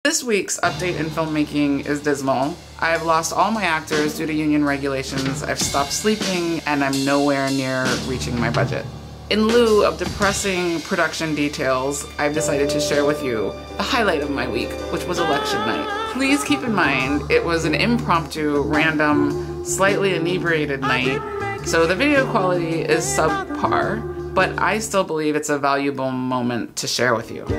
This week's update in filmmaking is dismal. I have lost all my actors due to union regulations, I've stopped sleeping, and I'm nowhere near reaching my budget. In lieu of depressing production details, I've decided to share with you the highlight of my week, which was election night. Please keep in mind, it was an impromptu, random, slightly inebriated night, so the video quality is subpar, but I still believe it's a valuable moment to share with you.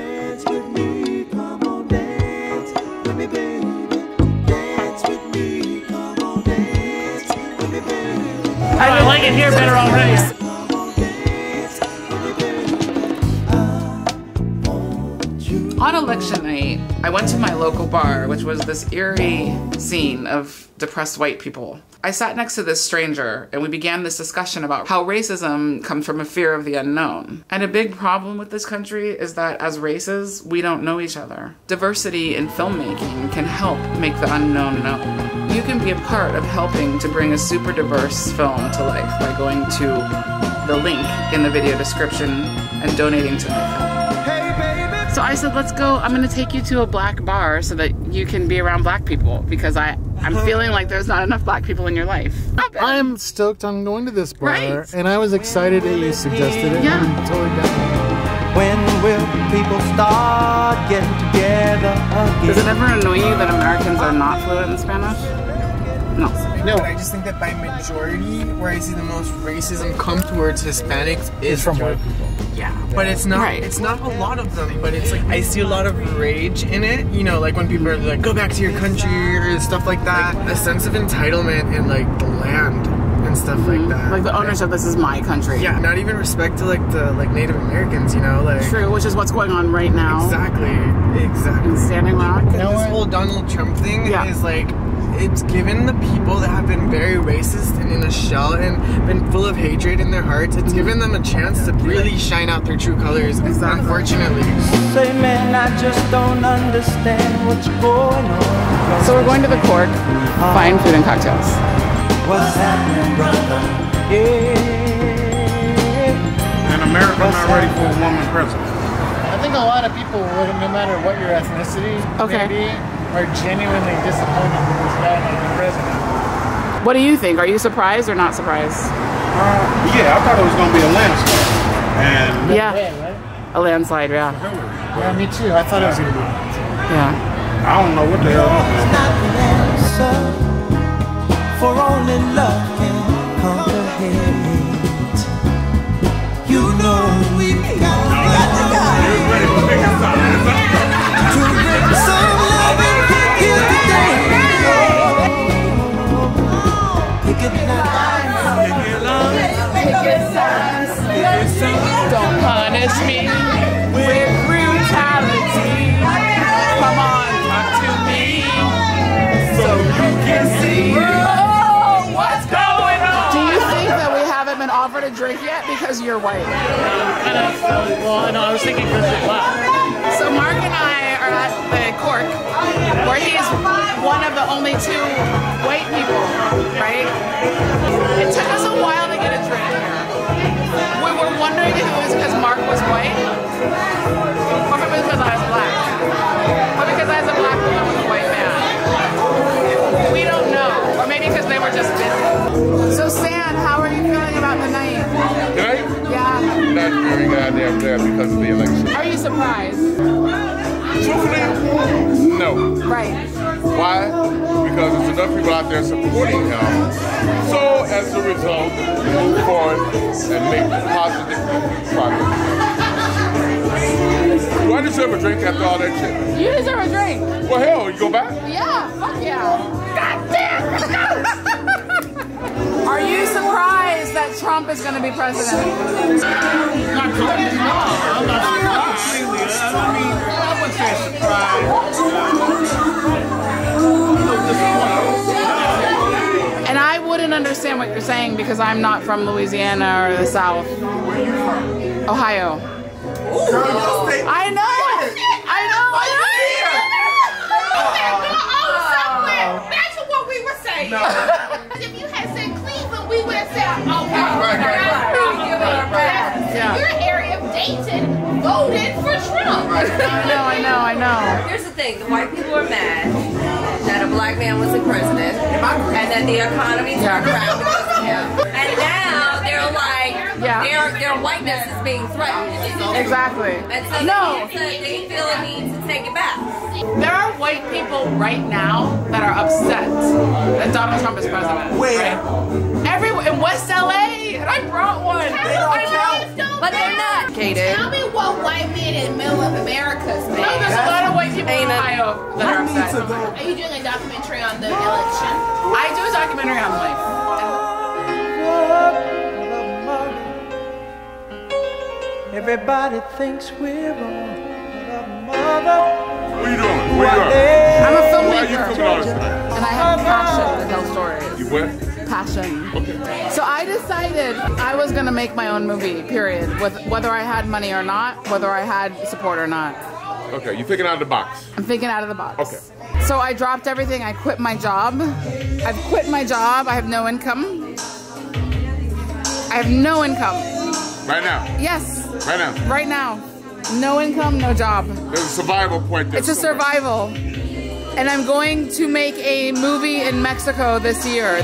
I like it here better already. On election night, I went to my local bar, which was this eerie scene of depressed white people. I sat next to this stranger, and we began this discussion about how racism comes from a fear of the unknown. And a big problem with this country is that as races, we don't know each other. Diversity in filmmaking can help make the unknown known. You can be a part of helping to bring a super diverse film to life by going to the link in the video description and donating to my film. So I said, let's go, I'm gonna take you to a black bar so that you can be around black people, because I'm feeling like there's not enough black people in your life. I'm stoked on going to this bar, right. And I was excited that you suggested it. Yeah. I'm totally down. When will people start getting together again? Does it ever annoy you that Americans are not fluent in Spanish? No. No, but I just think that by majority, where I see the most racism come towards Hispanics is from white people. Yeah, but it's not. Right. It's not a lot of them. But it's like I see a lot of rage in it. You know, like when people are like, "Go back to your country" or stuff like that. A sense of entitlement in like the land and stuff like that. Like the ownership. This is my country. Yeah, not even respect to like the Native Americans. You know, like True, which is what's going on right now. Exactly. In Standing Rock. This whole Donald Trump thing is like. It's given the people that have been very racist and in a shell and been full of hatred in their hearts, it's given them a chance to really shine out their true colors, unfortunately. Say, man, I just don't understand what's going on. So we're going to the Cork, Fine Food and Cocktails. What's happening, brother? Yeah. And America's not ready for a woman president. I think a lot of people, no matter what your ethnicity may be, are genuinely disappointed with this guy being the president. What do you think? Are you surprised or not surprised? Yeah, I thought it was going to be a landslide. And Yeah, Right? a landslide, yeah. Yeah, me too. I thought it was going to be. Yeah. I don't know what the hell. It's not the answer, for only love can conquer hate. You know we got to go. Ready for bigger signs. To bring some love and here today. Pick it Don't punish me with brutality. Come on, talk to me so you can see what's going on. Do you think that we haven't been offered a drink yet because you're white? Well, no, I was thinking because you're black. So Mark and I are at the Cork, where he's one of the only two white people, right? It took us a while to get a drink here. We were wondering if it was because Mark was white, or if it was because I was black. But because I was a black woman with a white man. We don't know. Or maybe because they were just busy. So Stan, how are you feeling about the night? Right? Yeah. Not very goddamn glad because of the election. Are you surprised? Truthfully, no. Right. Why? Because there's enough people out there supporting him. So, as a result, move forward and make positive progress. Do I deserve a drink after all that shit? You deserve a drink. Well, hell, you go back? Yeah, fuck yeah. God damn, let's go. Are you surprised that Trump is going to be president? Not totally, no. I'm not surprised. I mean, I wouldn't say surprised. And I wouldn't understand what you're saying because I'm not from Louisiana or the South. Where are you from? Ohio. I know. I know. Imagine what we would say. If you had said Cleveland, we would have said, Yeah. Your area of Dayton voted for Trump. I know. Here's the thing. thing. The white people are mad that a black man was the president and that the economy turned around because of him. And now they're like, their whiteness is being threatened. Exactly. And so they feel a need to take it back. There are white people right now that are upset that Donald Trump is president. Where? Everywhere in West LA, and I brought one. I know, but they're not. Tell me what white men in the middle of America's mad. No, there's a lot of white people in Ohio that are upset. Are you doing a documentary on the election? I do a documentary on life. Everybody thinks we're wrong. What are you doing? Where you at? I'm a Why are filmmaker. you coming out tonight? And I have passion to tell stories. You what? Passion. Okay. So I decided I was gonna make my own movie, period. Whether I had money or not, whether I had support or not. Okay, you're thinking out of the box. I'm thinking out of the box. Okay. So I dropped everything, I quit my job. I've quit my job, I have no income. I have no income. Right now? Yes. Right now? Right now. No income, no job. There's a survival point there. It's a survival. And I'm going to make a movie in Mexico this year.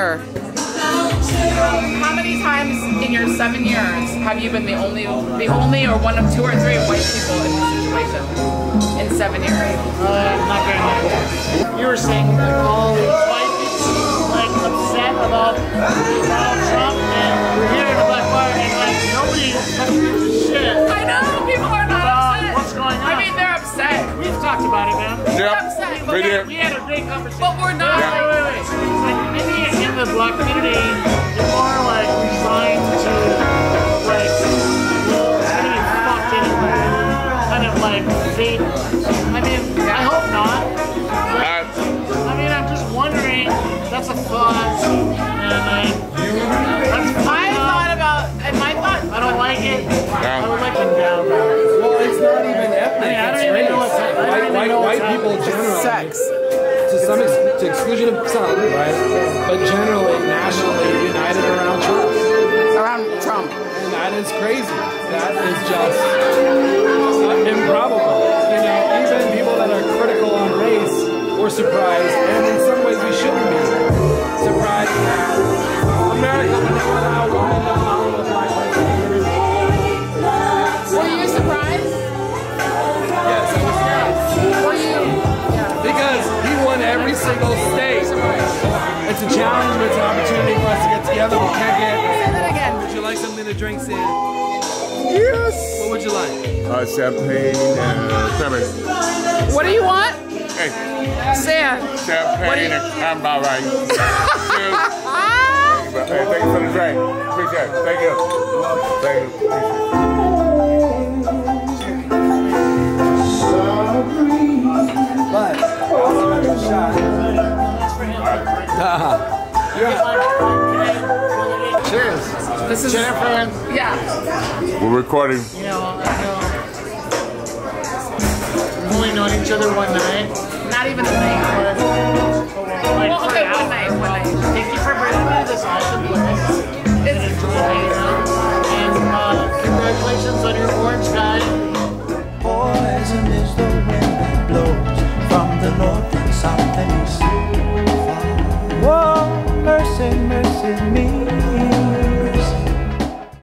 How many times in your 7 years have you been the only or one of 2 or 3 white people in this situation? In 7 years? Not very much. You were saying that all these white people like upset about Donald Trump, and we're here in the Black Bar, and like nobody gives a shit. I know people are not upset. What's going on? I mean, they're upset. We've talked about it, man. Yep. Upset. We had a great conversation. But we're not. Wait. Like maybe in the black community, they're more like resigned to like getting fucked anyway. Kind of like fate. I mean, I hope not. But, I mean, I'm just wondering. That's a thought, and I thought about. And my thought, I don't like it. I would like them down. Well, it's not even ethnic. I mean, I don't even know what's happening. White people generally. Sex. To exclusion of some, right? But generally, nationally united around Trump. Around Trump. And that is crazy. That is just improbable. You know, even people that are critical on race were surprised, and in some ways we shouldn't be surprised that America would never allow women to follow a black person. Were you surprised? Yes, I was surprised. Were you? Because he won every single state. It's a challenge, but it's an opportunity for us to get together. We can't get. Say that again. Would you like something to drink, Sam? Yes. What would you like? Champagne and cranberry. What do you want? Hey, Sam. champagne and cranberry rice. Hey, thank you for the drink. Appreciate it. Thank you. Thank you. But Cheers. This is Jennifer and yeah. We're recording. you know, I know we've only known each other one night. Not even a thing. Like, Well, okay, one night. Thank you for bringing me to this awesome place. It's Enjoy, you know?